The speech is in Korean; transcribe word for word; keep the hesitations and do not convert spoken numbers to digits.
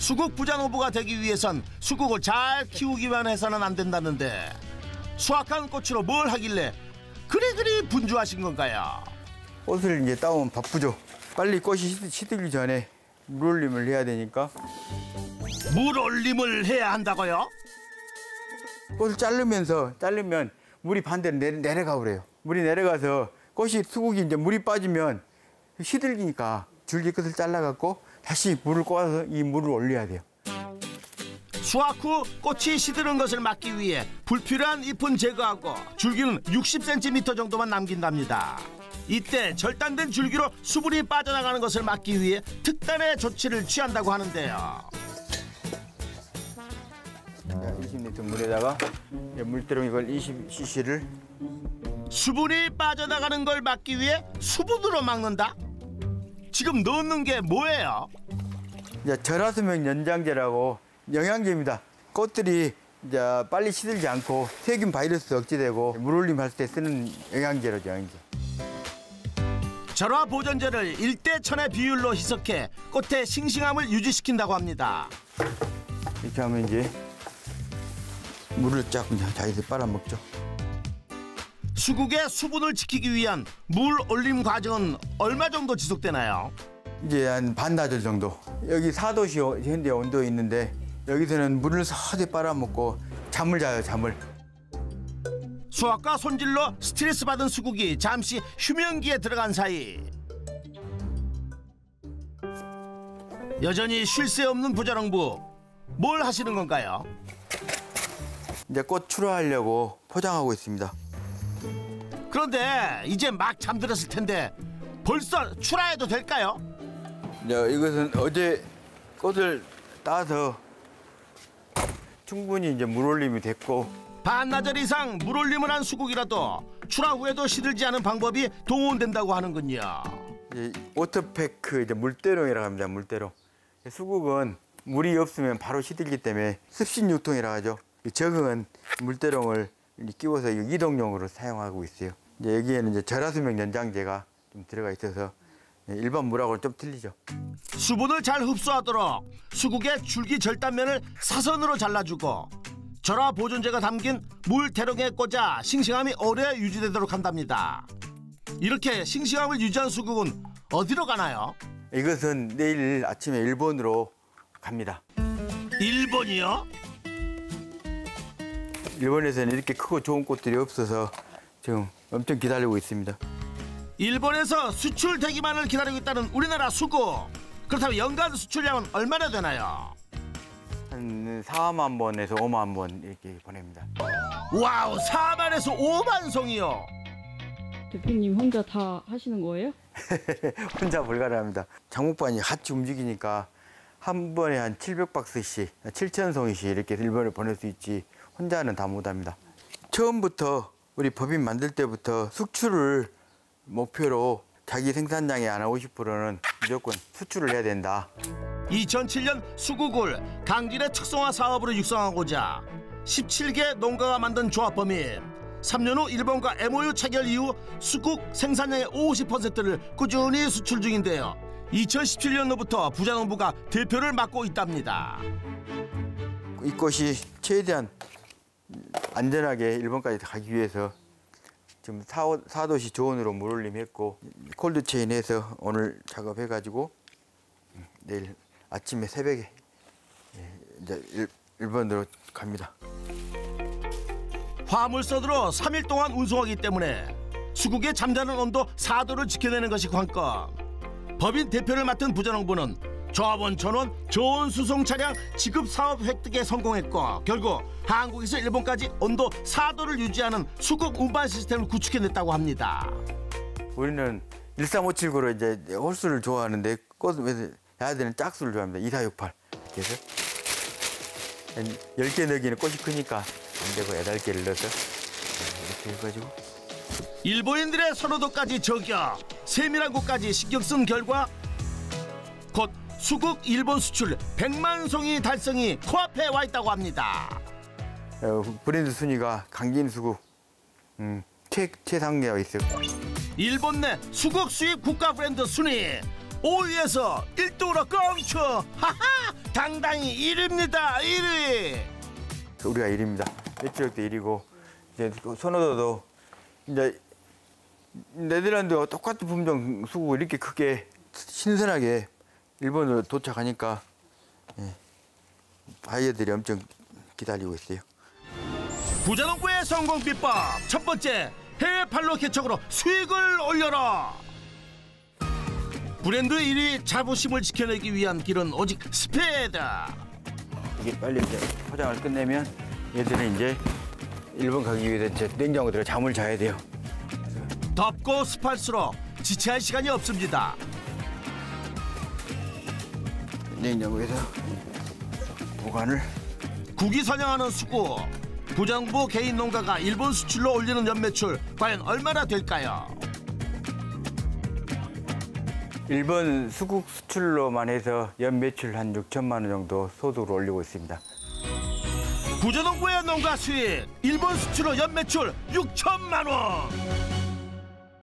수국 부자농부가 되기 위해선 수국을 잘 키우기만 해서는 안 된다는데 수확한 꽃으로 뭘 하길래 그리 그리 분주하신 건가요? 꽃을 이제 따오면 바쁘죠. 빨리 꽃이 시들기 전에 물올림을 해야 되니까. 물올림을 해야 한다고요? 꽃을 자르면서 자르면 물이 반대로 내려, 내려가 그래요. 물이 내려가서 꽃이 수국이 이제 물이 빠지면 시들기니까 줄기 끝을 잘라갖고 다시 물을 꽂아서 이 물을 올려야 돼요. 수확 후 꽃이 시드는 것을 막기 위해 불필요한 잎은 제거하고 줄기는 육십 센티미터 정도만 남긴답니다. 이때 절단된 줄기로 수분이 빠져나가는 것을 막기 위해 특단의 조치를 취한다고 하는데요. 이십 리터 물에다가 물대롱 이걸 이십 씨씨를 수분이 빠져나가는 걸 막기 위해 수분으로 막는다? 지금 넣는 게 뭐예요? 이제 절하수명 연장제라고 영양제입니다. 꽃들이 이제 빨리 시들지 않고 세균 바이러스 억제되고 물올림 할 때 쓰는 영양제로죠, 영양제. 절화 보존제를 일 대 천의 비율로 희석해 꽃의 싱싱함을 유지시킨다고 합니다. 이렇게 하면 이제 물을 쫙 그냥 자기들 빨아먹죠. 수국의 수분을 지키기 위한 물 올림 과정은 얼마 정도 지속되나요? 이제 한 반나절 정도. 여기 사 도씨 현재 온도에 있는데 여기서는 물을 서서히 빨아먹고 잠을 자요, 잠을. 수확과 손질로 스트레스 받은 수국이 잠시 휴면기에 들어간 사이 여전히 쉴 새 없는 부자농부. 뭘 하시는 건가요? 이제 꽃 출하하려고 포장하고 있습니다. 그런데 이제 막 잠들었을 텐데 벌써 출하해도 될까요? 이제 이것은 어제 꽃을 따서 충분히 이제 물올림이 됐고 반나절 이상 물올림을 한 수국이라도 출하 후에도 시들지 않은 방법이 동원된다고 하는군요. 이제 워터팩 이제 물대롱이라고 합니다. 물대롱. 수국은 물이 없으면 바로 시들기 때문에 습신 유통이라고 하죠. 적은 물대롱을 끼워서 이동용으로 사용하고 있어요. 이제 여기에는 이제 절하수명 연장제가 좀 들어가 있어서 일반 물하고는 좀 틀리죠. 수분을 잘 흡수하도록 수국의 줄기 절단면을 사선으로 잘라주고 절화 보존제가 담긴 물 대롱에 꽂아 싱싱함이 오래 유지되도록 한답니다. 이렇게 싱싱함을 유지한 수국은 어디로 가나요? 이것은 내일 아침에 일본으로 갑니다. 일본이요? 일본에서는 이렇게 크고 좋은 꽃들이 없어서 지금 엄청 기다리고 있습니다. 일본에서 수출되기만을 기다리고 있다는 우리나라 수국. 그렇다면 연간 수출량은 얼마나 되나요? 한 사만 번에서 오만 번 이렇게 보냅니다. 와우, 사만에서 오만 송이요? 대표님 혼자 다 하시는 거예요? 혼자 불가능합니다. 장목반이 같이 움직이니까 한 번에 한 칠백 박스씩, 칠천 송이씩 이렇게 일본에 보낼 수 있지 혼자는 다 못합니다. 처음부터 우리 법인 만들 때부터 수출을 목표로 자기 생산량의 한 오십 퍼센트는 무조건 수출을 해야 된다. 이천칠 년 수국을 강진의 특성화 사업으로 육성하고자 십칠 개 농가가 만든 조합범인 삼 년 후 일본과 엠오유 체결 이후 수국 생산량의 오십 퍼센트를 꾸준히 수출 중인데요. 이천십칠 년부터 부자농부가 대표를 맡고 있답니다. 이 꽃이 최대한 안전하게 일본까지 가기 위해서 지금 사 도씨 조원으로 물올림했고 콜드체인해서 오늘 작업해가지고 내일 아침에 새벽에 이제 일, 일본으로 갑니다. 화물선으로 삼 일 동안 운송하기 때문에 수국의 잠자는 온도 사 도를 지켜내는 것이 관건. 법인 대표를 맡은 부자농부는 조합원 전원 좋은 수송 차량 지급 사업 획득에 성공했고 결국 한국에서 일본까지 온도 사 도를 유지하는 수국 운반 시스템을 구축해냈다고 합니다. 우리는 일삼오칠구로 이제 홀수를 좋아하는데 꽃은 야들은 짝수를 좋아합니다. 이사육팔 이렇게 해서 열 개 넣기는 꽃이 크니까 안 되고 여덟 개를 넣어서 이렇게 해가지고 일본인들의 선호도까지 저격, 세밀한 곳까지 신경 쓴 결과 곧 수국 일본 수출 백만 송이 달성이 코앞에 와 있다고 합니다. 어, 브랜드 순위가 강진 수국 음, 최, 최상위에 있어요. 일본 내 수국 수입 국가 브랜드 순위 오 위에서 일 등으로 껑쳐! 하하! 당당히 일 위입니다. 일 위. 우리가 일 위입니다. 매출액도 일 위고 이제 그 선호도도 이제 네덜란드와 똑같은 품종 수국을 이렇게 크게 신선하게 일본으로 도착하니까 예, 바이어들이 엄청 기다리고 있어요. 부자농부의 성공 비법 첫 번째, 해외 판로 개척으로 수익을 올려라. 브랜드 일 위 자부심을 지켜내기 위한 길은 오직 스페다. 이게 빨리 이제 포장을 끝내면 얘들은 이제 일본 가기 위해서 이제 냉장고 들어 잠을 자야 돼요. 덥고 습할수록 지체할 시간이 없습니다. 냉장고에서 보관을. 국이 선양하는 수국. 부자농부 개인 농가가 일본 수출로 올리는 연매출 과연 얼마나 될까요? 일본 수국 수출로만 해서 연 매출 한 육천만 원 정도 소득을 올리고 있습니다. 부자농부의 농가 수익 일본 수출로 연매출 육천만 원.